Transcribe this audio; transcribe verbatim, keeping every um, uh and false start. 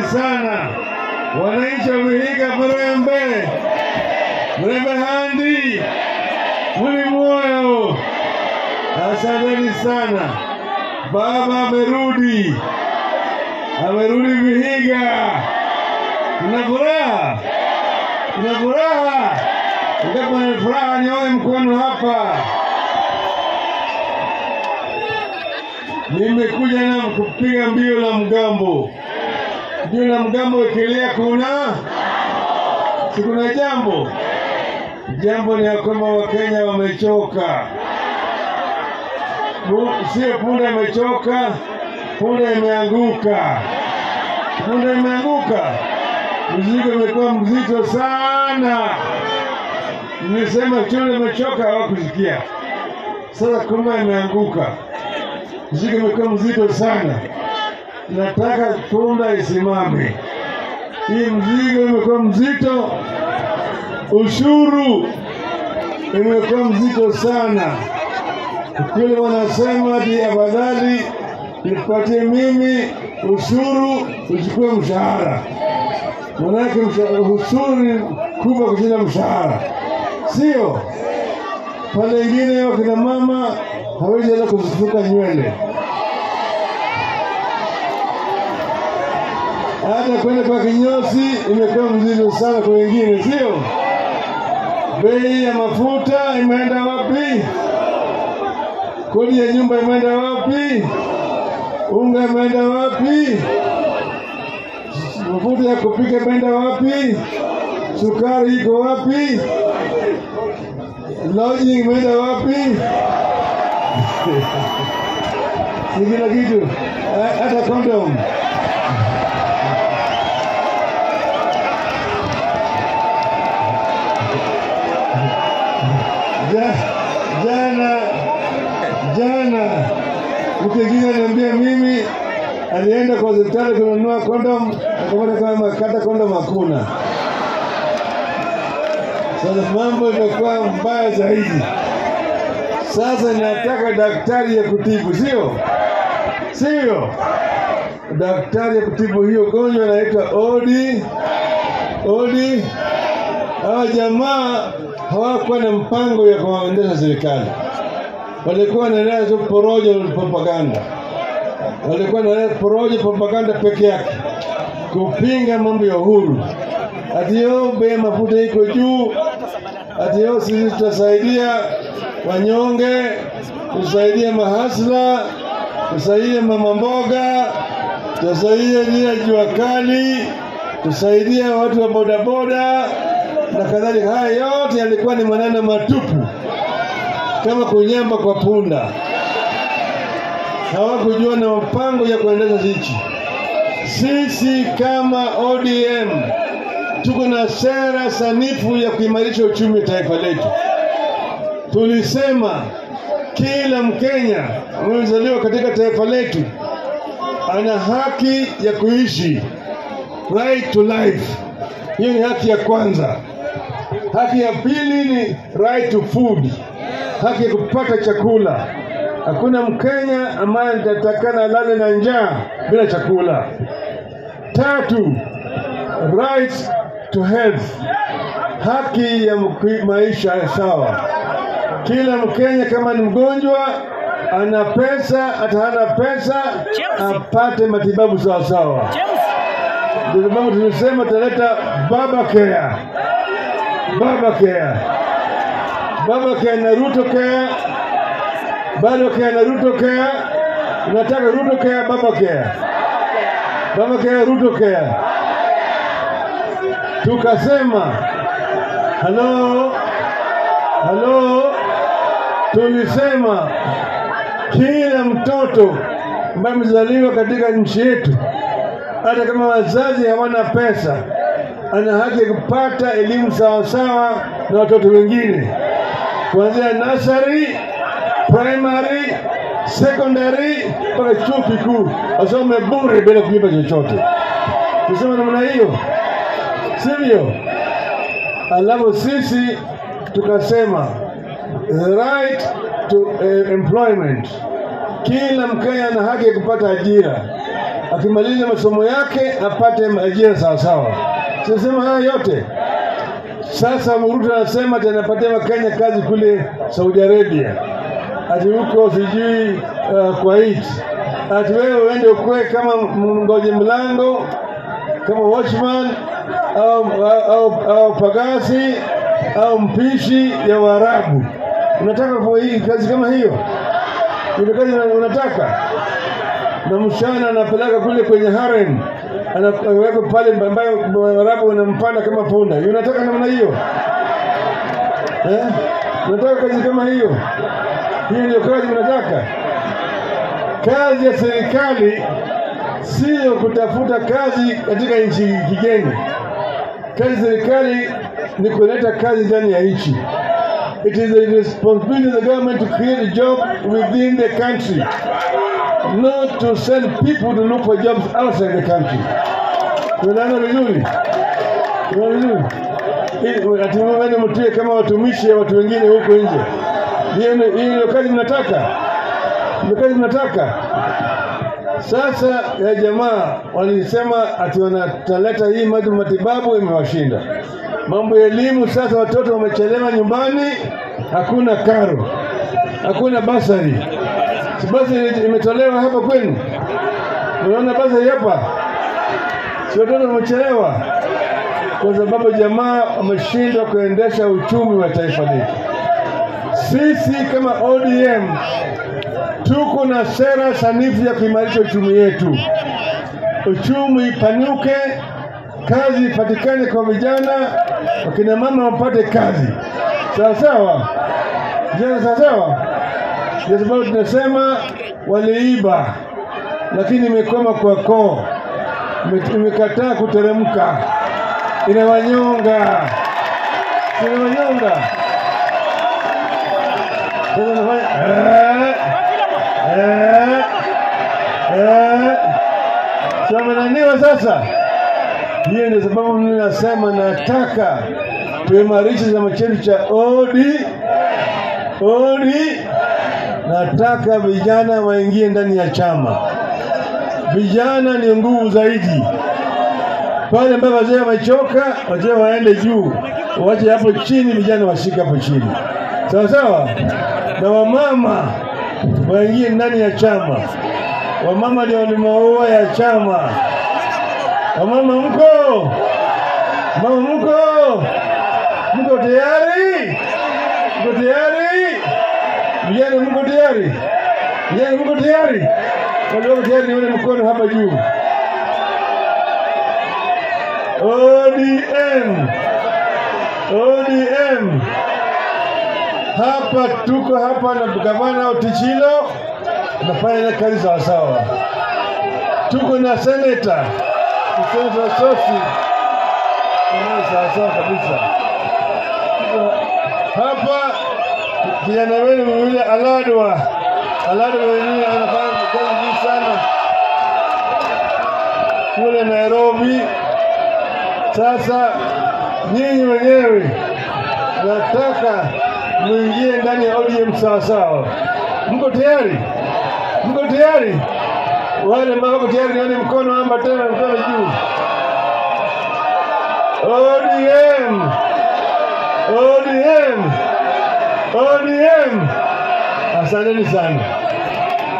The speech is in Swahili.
sana. Wananchi wa Vihiga Mrembe, Mrembe handi, muli moyo. Asanteni sana. Baba amerudi. Amerudi Vihiga. Kuna furaha? Kuna furaha? Ndipo ni furaha, nyoe mkono hapa. Nimekuja na kupiga mbio la mgambo. Mbio la mgambo ikilia kuna si kuna jambo. Jambo ni ya kwamba Wakenya wamechoka. Sio punda imechoka, punda imeanguka. Punda imeanguka. Mzigo umekuwa mzito sana. Nimesema chole imechoka, hawakusikia. Sasa kumbe imeanguka. Mzigo umekuwa mzito sana. Nataka punda isimame. Hii mzigo umekuwa mzito. Ushuru umekuwa mzito sana. Kule wanasema ati afadhali nipatie mimi ushuru uchukue mshahara. Manake ushuru ni kubwa kushinda mshahara. Sio? Pale ingine wakina mama hawezi hata kuzifuka nywele. Hata kwenda kwa kinyozi imekuwa mzito sana kwa wengine, sio? Bei ya mafuta imeenda wapi? Kodi ya nyumba imeenda wapi? Unga imeenda wapi? Mafuta ya kupika imeenda wapi? Sukari iko wapi? Lodging imeenda wapi? Si kila kitu, hata condom. Jana jana mkegine ananiambia mimi alienda kwa hospitali kununua condom, akamwona kama kata condom hakuna. Sasa mambo imekuwa mbaya zaidi. Sasa nataka daktari ya kutibu, sio? Sio? Daktari ya kutibu hiyo gonjwa inaitwa O D. O D. Hawa jamaa hawakuwa na mpango ya kuendesha serikali. Walikuwa wanaendelea tu porojo na propaganda. Walikuwa wanaendelea porojo propaganda peke yake. Kupinga mambo ya uhuru. Ati yo bei mafuta iko juu. Ati yo sisi tutasaidia wanyonge, tusaidie mahasla, tusaidie mama mboga, tusaidie jia jua kali, tusaidie watu wa bodaboda na kadhalika. Haya yote yalikuwa ni maneno matupu, kama kunyamba kwa punda. Hawakujua na mpango ya kuendesha nchi. Sisi kama O D M tuko na sera sanifu ya kuimarisha uchumi taifa letu. Tulisema kila Mkenya mzaliwa katika taifa letu ana haki ya kuishi, right to life. Hiyo ni haki ya kwanza. Haki ya pili ni right to food, haki ya kupata chakula. Hakuna Mkenya ambaye atatakana lale na njaa bila chakula. Tatu, right to health, haki ya maisha sawa. Kila Mkenya kama ni mgonjwa, ana pesa, hata hana pesa, apate matibabu sawa sawa. Ndio sababu tulisema tutaleta baba care. Baba care. Baba care na Ruto care. Baba care na Ruto care. Unataka Ruto care, baba care. Baba care, Ruto care. Tukasema, hello, hello, tulisema kila mtoto ambaye mzaliwa katika nchi yetu, hata kama wazazi hawana pesa, ana haki ya kupata elimu sawa sawa na watoto wengine, kuanzia nursery, primary, secondary mpaka chuo kikuu, asome bure bila kulipa chochote. Tuseme namna hiyo, sivyo? Alafu sisi tukasema the right to uh, employment. Kila Mkenya ana haki ya kupata ajira. akimaliza masomo yake apate ajira sawa sawa. Sisema haya yote. Sasa Ruto anasema atanapatia Wakenya kazi kule Saudi Arabia, ati huko sijui uh, Kuwait, ati wewe uende ukwe kama mngoje mlango, kama watchman au, au, au, au pagasi au mpishi ya Waarabu. Unataka kwa hii kazi kama hiyo? Ile kazi unataka? Na mshana anapeleka kule kwenye harem, anaweka pale ambayo Waarabu wanampanda kama punda. Unataka namna hiyo? Eh? Unataka kazi kama hiyo? Hiyo ndio kazi unataka? Kazi ya serikali sio kutafuta kazi katika nchi kigeni. Kazi ya serikali ni kuleta kazi ndani ya nchi. It is the responsibility of the government to create a job within the country, not to send people to look for jobs outside the country. Tunaona vizuri? Tunaona vizuri? Ili ati mwende mtie kama watumishi watu wengine huko nje. Hiyo hiyo kazi mnataka? Hiyo kazi mnataka? Sasa ya jamaa walisema ati wanataleta hii madu matibabu imewashinda. Mambo ya elimu sasa watoto wamechelewa nyumbani, hakuna karo, hakuna basari. Si basari imetolewa hapa kwenu? Unaona basari hapa? Si watoto wamechelewa kwa sababu jamaa wameshindwa kuendesha uchumi wa taifa letu. Sisi kama O D M tuko na sera sanifu ya kuimarisha uchumi wetu. Uchumi ipanuke, kazi ipatikane kwa vijana, wakina mama wapate kazi. Sawa sawa? Vijana sawa sawa? Kwa sababu tunasema waliiba, lakini imekoma kwa koo. Imekataa kuteremka. Inawanyonga. Inawanyonga. Eh, eh, eh, Tumenaniwa sasa. Hiyo ndio sababu mimi nasema nataka tuimarishe chama chetu cha O D M. Nataka vijana waingie ndani ya chama. Vijana ni nguvu zaidi. Pale ambapo wazee wamechoka, wazee waende juu. Waache hapo chini, vijana washika hapo chini. Sawa sawa? Na wamama waingie ndani ya chama. Wamama ndio ni maua ya chama. Wamama mko? Mama mko? Mko tayari? Mko tayari? Vijana mko tayari? Vijana mko tayari? Wale wako tayari nione mkono hapa juu. O D M. O D M. Hapa tuko hapa na gavana Otichilo nafanya kazi sawa sawa. Tuko na senator, Senator Sosi. Ni sawa sawa kabisa. Hapa kijana wenu yule Aladwa. Aladwa yeye anafanya kazi nzuri sana kule Nairobi. Sasa nyinyi wenyewe nataka muingie ndani ya O D M sawa sawa. Mko tayari? Mko tayari? Wale ambao wako tayari nione mkono amba tena mkono juu. O D M. O D M. O D M. Asanteni sana.